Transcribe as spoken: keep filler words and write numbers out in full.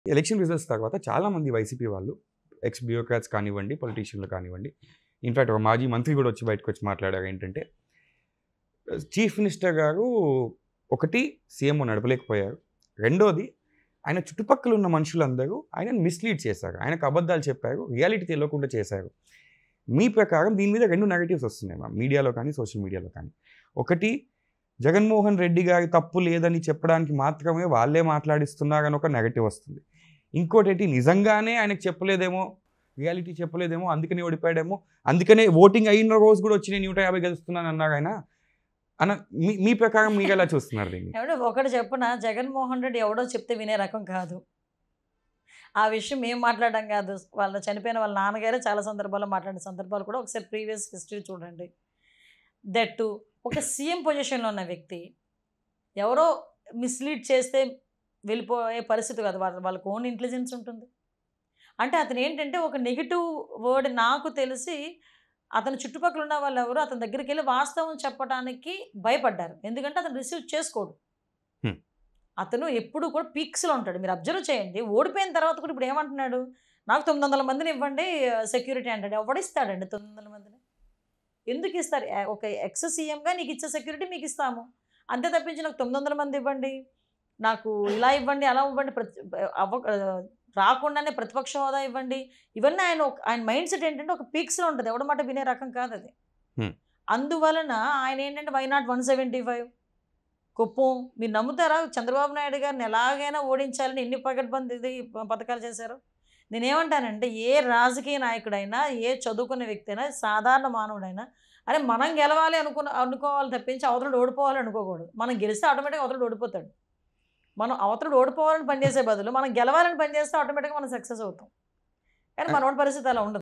Election results తర్వాత చాలామంది YCP వాళ్ళు ఎక్స్ బ్యూరోక్రాట్స్ కానివ్వండి, పొలిటీషియన్లు కానివ్వండి, ఇన్ఫాక్ట్ ఒక మాజీ మంత్రి కూడా వచ్చి బయటకు వచ్చి మాట్లాడారు ఏంటంటే, చీఫ్ మినిస్టర్ గారు ఒకటి సీఎంఓ నడపలేకపోయారు, రెండోది ఆయన చుట్టుపక్కల ఉన్న మనుషులందరూ ఆయనను మిస్లీడ్ చేశారు, ఆయనకు అబద్ధాలు చెప్పారు, రియాలిటీ తెలియకుండా చేశారు. మీ ప్రకారం దీని మీద రెండు నెగటివ్స్ వస్తున్నాయి మా మీడియాలో కానీ సోషల్ మీడియాలో కానీ. ఒకటి, జగన్మోహన్ రెడ్డి గారి తప్పు లేదని చెప్పడానికి మాత్రమే వాళ్ళే మాట్లాడిస్తున్నారని ఒక నెగటివ్ వస్తుంది. ఇంకోటి ఏంటి, నిజంగానే ఆయనకు చెప్పలేదేమో, రియాలిటీ చెప్పలేదేమో, అందుకనే ఓడిపోయాడేమో, అందుకనే ఓటింగ్ అయిన రోజు కూడా వచ్చి నేను నూట యాభై గెలుస్తున్నాను అన్నారు ఆయన అన్న. మీ మీ ప్రకారం మీరు ఎలా చూస్తున్నారు దీన్ని? ఎవడో ఒకటి చెప్పున, జగన్మోహన్ రెడ్డి ఎవడో చెప్తే వినే రకం కాదు. ఆ విషయం మేము మాట్లాడడం కాదు, వాళ్ళ చనిపోయిన వాళ్ళ నాన్నగారే చాలా సందర్భాల్లో మాట్లాడిన సందర్భాలు కూడా ఒకసారి ప్రీవియస్ హిస్టరీ చూడండి. దట్ ఒక సీఎం పొజిషన్లో ఉన్న వ్యక్తి ఎవరో మిస్లీడ్ చేస్తే వెళ్ళిపోయే పరిస్థితి కాదు, వాళ్ళ వాళ్ళకు ఓన్ ఇంటెలిజెన్స్ ఉంటుంది. అంటే అతను ఏంటంటే ఒక నెగిటివ్ వర్డ్, నాకు తెలిసి అతని చుట్టుపక్కల ఉన్న వాళ్ళు ఎవరు అతని దగ్గరికి వెళ్ళి వాస్తవం చెప్పడానికి భయపడ్డారు. ఎందుకంటే అతను రిసీవ్ చేసుకోడు. అతను ఎప్పుడు కూడా పీక్స్లో ఉంటాడు. మీరు అబ్జర్వ్ చేయండి, ఓడిపోయిన తర్వాత కూడా ఇప్పుడు ఏమంటున్నాడు, నాకు తొమ్మిది వందల మందిని ఇవ్వండి సెక్యూరిటీ అంటాడు. ఎవడిస్తాడండి తొమ్మిది వందల మందిని? ఎందుకు ఇస్తారు? ఒక ఎక్స్ సీఎంగా నీకు ఇచ్చే సెక్యూరిటీ మీకు ఇస్తాము, అంతే తప్పించి నాకు తొమ్మిది వందల మంది ఇవ్వండి, నాకు ఇలా ఇవ్వండి అలా ఇవ్వండి, ప్రతి అవ్వ రాకుండానే ప్రతిపక్ష హోదా ఇవ్వండి, ఇవన్నీ ఆయన ఆయన మైండ్ సెట్ ఏంటంటే ఒక పీక్స్లో ఉంటుంది, ఎవడ మాట వినే రకం కాదు అది. అందువలన ఆయన ఏంటంటే why not one seventy five Kuppam, మీరు నమ్ముతారా? చంద్రబాబు నాయుడు గారిని ఎలాగైనా ఓడించాలని ఎన్ని పగడ్బందీ పథకాలు చేశారు. నేనేమంటానంటే, ఏ రాజకీయ నాయకుడైనా, ఏ చదువుకున్న వ్యక్తి అయినా, సాధారణ మానవుడైనా, అరే మనం గెలవాలి అనుకున్న అనుకోవాలి తప్పించి అవతలుడు ఓడిపోవాలి అనుకోకూడదు. మనం గెలిస్తే ఆటోమేటిక్గా అవతలుడు ఓడిపోతాడు. మనం అవతలుడు ఓడిపోవాలని పనిచేసే బదులు మనం గెలవాలని పనిచేస్తే ఆటోమేటిక్గా మనం సక్సెస్ అవుతాం. కానీ మనోడి పరిస్థితి అలా ఉండదు.